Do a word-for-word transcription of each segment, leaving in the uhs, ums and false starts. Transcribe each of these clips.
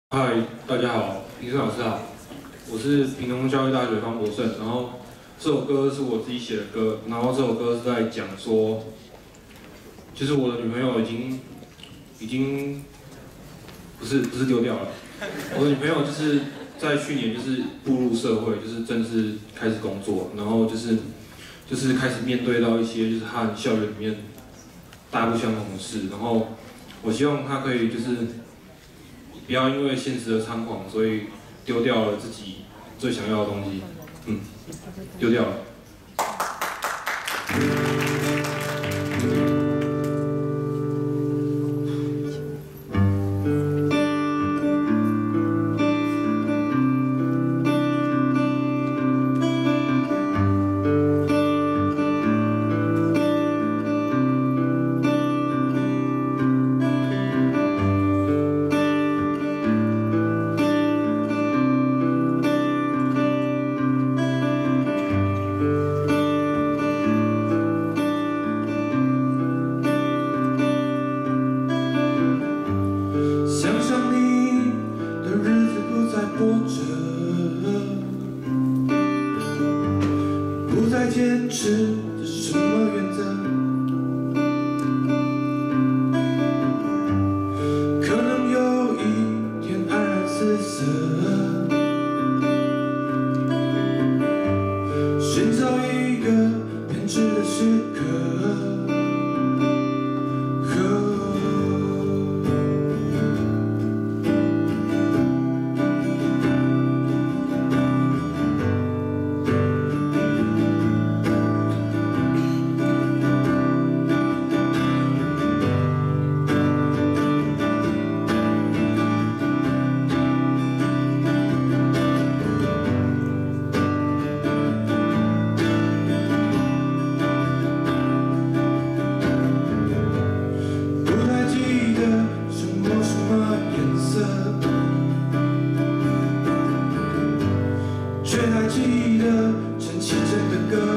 嗨，大家好，评审老师好，我是屏东教育大学方博胜。然后这首歌是我自己写的歌，然后这首歌是在讲说，其实我的女朋友已经已经不是不是丢掉了，我的女朋友就是在去年就是步入社会，就是正式开始工作，然后就是就是开始面对到一些就是和校园里面大不相同的事，然后我希望她可以就是。 不要因为现实的猖狂，所以丢掉了自己最想要的东西。嗯，丢掉了。不再坚持着什么原则，可能有一天黯然失色，寻找一个偏执的时刻。 却还记得陈绮贞的歌，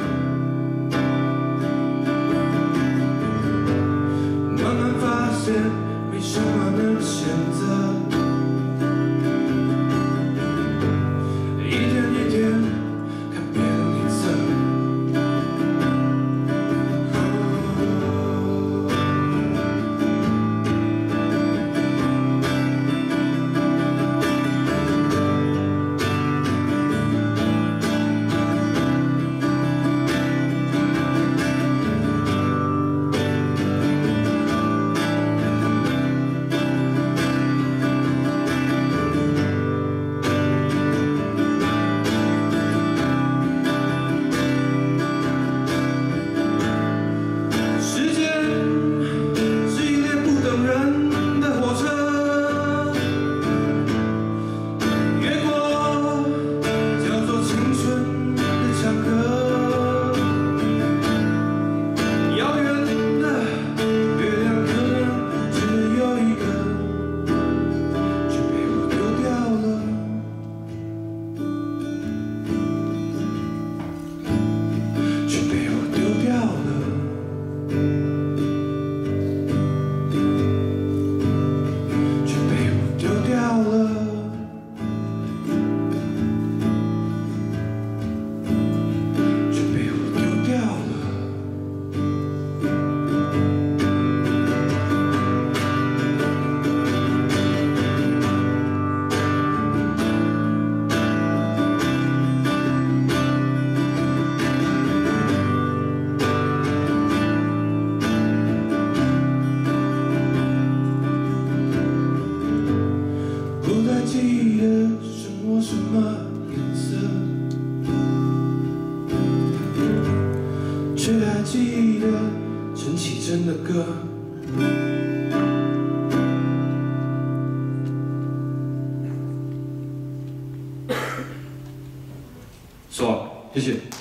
慢慢发现没什么能选择，一天一天看别人脸色。记得什么什么颜色，却还记得陈绮贞的歌。说，谢谢。